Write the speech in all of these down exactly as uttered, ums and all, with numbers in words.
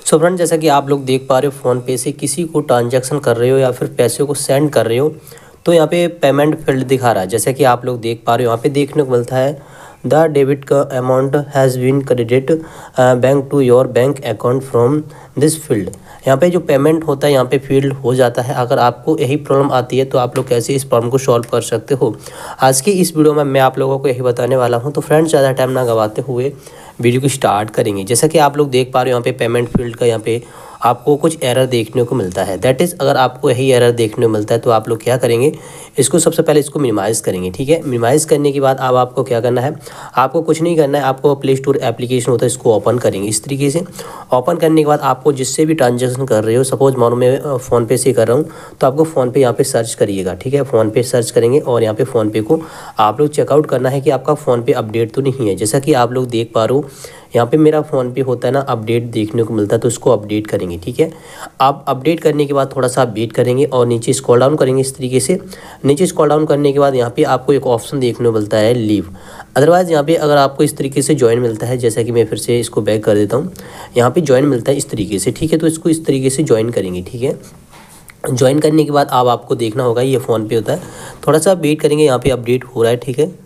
So friend, जैसा कि आप लोग देख पा रहे हो, फ़ोन पे से किसी को ट्रांजैक्शन कर रहे हो या फिर पैसे को सेंड कर रहे हो तो यहाँ पे पेमेंट फील्ड दिखा रहा है। जैसा कि आप लोग देख पा रहे हो, यहाँ पे देखने को मिलता है द डेबिट का amount has been credit bank to your bank account from this field. यहाँ पे जो पेमेंट होता है यहाँ पे फील्ड हो जाता है। अगर आपको यही प्रॉब्लम आती है तो आप लोग कैसे इस प्रॉब्लम को सॉल्व कर सकते हो, आज की इस वीडियो में मैं आप लोगों को यही बताने वाला हूँ। तो फ्रेंड्स, ज़्यादा टाइम ना गवाते हुए वीडियो को स्टार्ट करेंगे। जैसा कि आप लोग देख पा रहे हो, यहाँ पे पेमेंट फील्ड का यहाँ पे आपको कुछ एरर देखने को मिलता है। दैट इज़, अगर आपको यही एरर देखने को मिलता है तो आप लोग क्या करेंगे, इसको सबसे पहले इसको मिनिमाइज़ करेंगे। ठीक है, मिनिमाइज़ करने के बाद अब आपको क्या करना है, आपको कुछ नहीं करना है, आपको प्ले स्टोर एप्लीकेशन होता है इसको ओपन करेंगे। इस तरीके से ओपन करने के बाद आपको जिससे भी ट्रांजेक्शन कर रहे हो, सपोज मानो मैं फ़ोनपे से कर रहा हूँ तो आपको फ़ोनपे यहाँ पे सर्च करिएगा। ठीक है, फ़ोनपे सर्च करेंगे और यहाँ पे फ़ोनपे को आप लोग चेकआउट करना है कि आपका फ़ोनपे अपडेट तो नहीं है। जैसा कि आप लोग देख पा रहे हो, यहाँ पे मेरा फ़ोन पे होता है ना अपडेट देखने को मिलता है, तो इसको अपडेट करेंगे। ठीक है, आप अपडेट करने के बाद थोड़ा सा आप वेट करेंगे और नीचे स्क्रॉल डाउन करेंगे। इस तरीके से नीचे स्क्रॉल डाउन करने के बाद यहाँ पे आपको एक ऑप्शन देखने को मिलता है लीव। अदरवाइज़ यहाँ पे अगर आपको इस तरीके से ज्वाइन मिलता है, जैसा कि मैं फिर से इसको बैक कर देता हूँ, यहाँ पे ज्वाइन मिलता है इस तरीके से। ठीक है, तो इसको इस तरीके से ज्वाइन करेंगे। ठीक है, ज्वाइन करने के बाद अब आपको देखना होगा ये फ़ोन पे होता है, थोड़ा सा वेट करेंगे, यहाँ पे अपडेट हो रहा है। ठीक है,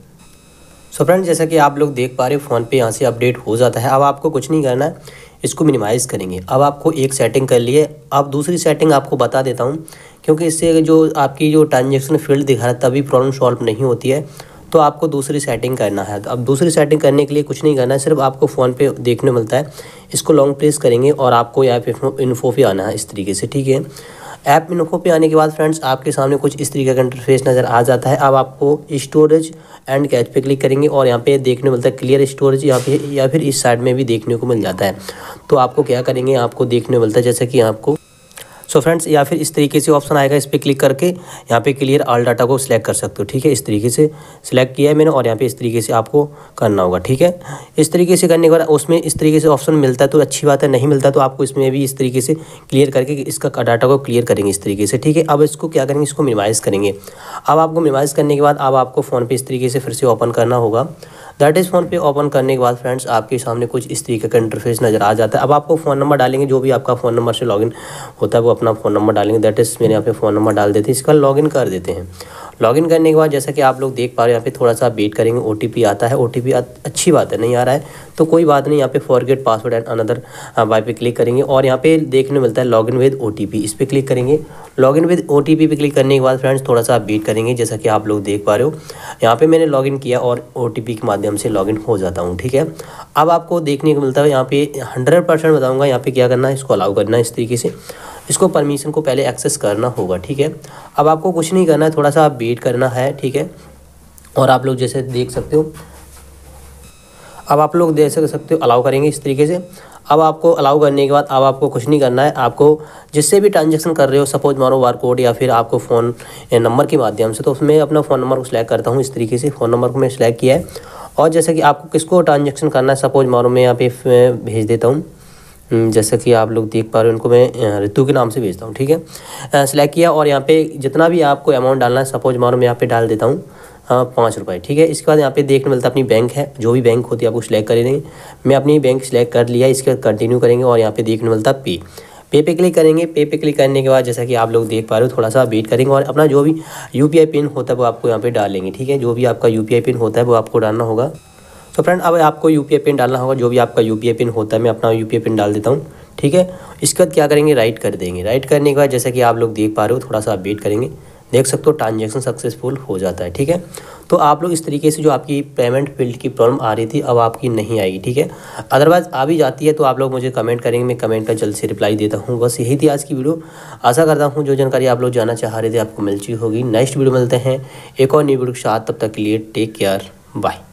सो फ्रेंड्स, जैसा कि आप लोग देख पा रहे हो फ़ोन पे यहाँ से अपडेट हो जाता है। अब आपको कुछ नहीं करना है, इसको मिनिमाइज़ करेंगे। अब आपको एक सेटिंग कर लिए, अब दूसरी सेटिंग आपको बता देता हूँ, क्योंकि इससे जो आपकी जो ट्रांजेक्शन फील्ड दिखा रहा है तभी प्रॉब्लम सॉल्व नहीं होती है, तो आपको दूसरी सेटिंग करना है। तो अब दूसरी सेटिंग करने के लिए कुछ नहीं करना है, सिर्फ आपको फ़ोन पे देखने मिलता है, इसको लॉन्ग प्रेस करेंगे और आपको यहाँ पे इन्फो पे आना है इस तरीके से। ठीक है, ऐप इन्फो पे आने के बाद फ्रेंड्स आपके सामने कुछ इस तरीके का इंटरफेस नज़र आ जाता है। अब आपको स्टोरेज एंड कैच पे क्लिक करेंगे और यहाँ पे देखने मिलता है क्लियर स्टोरेज, यहाँ पे या फिर इस साइड में भी देखने को मिल जाता है। तो आपको क्या करेंगे, आपको देखने मिलता है जैसे कि आपको सो फ्रेंड्स या फिर इस तरीके से ऑप्शन आएगा, इस पर क्लिक करके यहाँ पे क्लियर ऑल डाटा को सिलेक्ट कर सकते हो। ठीक है, इस तरीके से सिलेक्ट किया है मैंने और यहाँ पे इस तरीके से आपको करना होगा। ठीक है, इस तरीके से करने के बाद उसमें इस तरीके से ऑप्शन मिलता है तो अच्छी बात है, नहीं मिलता तो आपको इसमें भी इस तरीके से क्लियर करके इसका डाटा को क्लियर करेंगे इस तरीके से। ठीक है, अब इसको क्या करेंगे, इसको मिनिमाइज़ करेंगे। अब आपको मिनिमाइज़ करने के बाद अब आपको फ़ोन पे इस तरीके से फिर से ओपन करना होगा। That is, PhonePe open करने के बाद फ्रेंड्स आपके सामने कुछ इस तरीके का इंटरफेस नज़र आ जाता है। अब आपको फ़ोन नंबर डालेंगे, जो भी आपका फ़ोन नंबर से लॉगिन होता है वो अपना फ़ोन नंबर डालेंगे। दैट इज़, मैंने यहाँ पे फ़ोन नंबर डाल देते हैं, इसका लॉगिन कर देते हैं। लॉगिन करने के बाद जैसा कि आप लोग देख पा रहे हो, यहाँ पे थोड़ा सा वेट करेंगे, ओटीपी आता है। ओटीपी अच्छी बात है, नहीं आ रहा है तो कोई बात नहीं, यहाँ पे forget password and another by पे क्लिक करेंगे और यहाँ पे देखने मिलता है लॉगिन विद ओटीपी, इस पर क्लिक करेंगे। लॉगिन विद ओटीपी पे क्लिक करने के बाद फ्रेंड्स थोड़ा सा वेट करेंगे। जैसा कि आप लोग देख पा रहे हो, यहाँ पे मैंने लॉगिन किया और ओटीपी के माध्यम से लॉगिन हो जाता हूँ। ठीक है, अब आपको देखने को मिलता है यहाँ पे हंड्रेड परसेंट बताऊँगा यहाँ पे क्या करना है, इसको अलाउ करना है इस तरीके से, इसको परमिशन को पहले एक्सेस करना होगा। ठीक है, अब आपको कुछ नहीं करना है, थोड़ा सा वेट करना है। ठीक है, और आप लोग जैसे देख सकते हो, अब आप लोग देख सकते हो अलाउ करेंगे इस तरीके से। अब आपको अलाउ करने के बाद अब आपको कुछ नहीं करना है, आपको जिससे भी ट्रांजेक्शन कर रहे हो, सपोज मारो बार कोड या फिर आपको फ़ोन नंबर के माध्यम से, तो उसमें अपना फ़ोन नंबर को सिलेक्ट करता हूँ इस तरीके से। फ़ोन नंबर को मैं सिलेक्ट किया है और जैसे कि आपको किसको ट्रांजेक्शन करना है, सपोज मारो मैं यहाँ पे भेज देता हूँ, जैसा कि आप लोग देख पा रहे हो, उनको मैं ऋतु के नाम से भेजता हूँ। ठीक है, सिलेक्ट किया और यहाँ पे जितना भी आपको अमाउंट डालना है, सपोज मानो मैं यहाँ पे डाल देता हूँ पाँच रुपये। ठीक है, इसके बाद यहाँ पे देखने मिलता है अपनी बैंक है, जो भी बैंक होती है आपको सिलेक्ट कर लेंगे। मैं अपनी बैंक सिलेक्ट कर लिया, इसके बाद कंटिन्यू करेंगे और यहाँ पे देखने मिलता है पे पे पे क्लिक करेंगे। पे पे क्लिक करने के बाद जैसा कि आप लोग देख पा रहे हो, थोड़ा सा वेट करेंगे और अपना जो भी यूपीआई पिन होता है वो आपको यहाँ पे डालेंगे। ठीक है, जो भी आपका यूपीआई पिन होता है वो आपको डालना होगा। तो फ्रेंड, अब आपको यूपीआई पिन डालना होगा, जो भी आपका यूपीआई पिन होता है, मैं अपना यूपीआई पिन डाल देता हूँ। ठीक है, इसके बाद क्या करेंगे, राइट कर देंगे। राइट करने के बाद जैसा कि आप लोग देख पा रहे हो, थोड़ा सा वेट करेंगे, देख सकते हो ट्रांजेक्शन सक्सेसफुल हो जाता है। ठीक है, तो आप लोग इस तरीके से जो आपकी पेमेंट फील्ड की प्रॉब्लम आ रही थी अब आपकी नहीं आएगी। ठीक है, अदरवाइज आ भी जाती है तो आप लोग मुझे कमेंट करेंगे, मैं कमेंट का जल्द से रिप्लाई देता हूँ। बस यही थी आज की वीडियो। आशा करता हूँ जो जानकारी आप लोग जानना चाह रहे थे आपको मिल चुकी होगी। नेक्स्ट वीडियो मिलते हैं एक और न्यू वीडियो के साथ, तब तक के लिए टेक केयर, बाय।